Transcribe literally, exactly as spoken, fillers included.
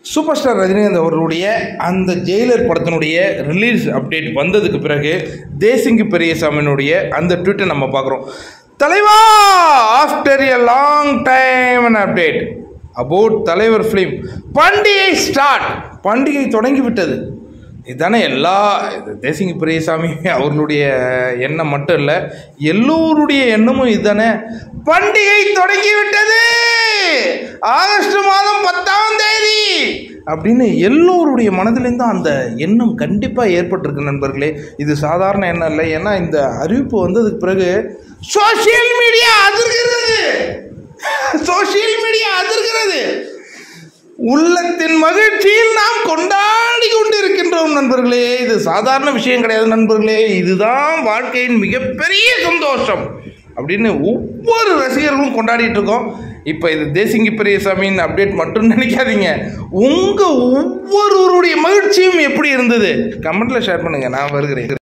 Super star Rajinikanth அவர்களுடைய அந்த Jailer படத்தினுடைய ரிலீஸ் அப்டேட் வந்ததுக்கு பிறகு தேசிங்கு பெரியசாமியினுடைய அந்த ட்வீட்டை நம்ம பார்க்குறோம். தலைவா, after a long time an update about தலைவர் ஃபிலிம். பண்டிகை ஸ்டார்ட், பண்டிகை தொடங்கிவிட்டது. இதுதானே எல்லா தேசிங்கு பெரியசாமி அவர்களுடைய எண்ணம் மட்டும் இல்லை, எல்லோருடைய எண்ணமும் இதுதானே. பண்டிகை தொடங்கிவிட்டது, ஆகஸ்ட் மாதம் பத்தாம் தேதி அப்படின்னு எல்லோருடைய மனதிலேருந்து அந்த எண்ணம் கண்டிப்பாக ஏற்பட்டிருக்கு நண்பர்களே. இது சாதாரண எண்ணம் இல்லை. ஏன்னா இந்த அறிவிப்பு வந்ததுக்கு பிறகு சோசியல் மீடியா அதிர்கிறது, சோசியல் மீடியா அதிர்கிறது. உள்ளத்தின் மகிழ்ச்சியில் நாம் கொண்டாடி கொண்டு இருக்கின்றோம் நண்பர்களே. இது சாதாரண விஷயம் கிடையாது நண்பர்களே. இதுதான் வாழ்க்கையின் மிகப்பெரிய சந்தோஷம் அப்படின்னு ஒவ்வொரு ரசிகர்களும் கொண்டாடிட்டு இருக்கோம். இப்போ இது தேசிங்கு பெரியசாமியின் அப்டேட் மட்டும் நினைக்காதீங்க. உங்கள் ஒவ்வொருவருடைய மகிழ்ச்சியும் எப்படி இருந்தது கமெண்ட்டில் ஷேர் பண்ணுங்கள். நான் வருகிறேன்.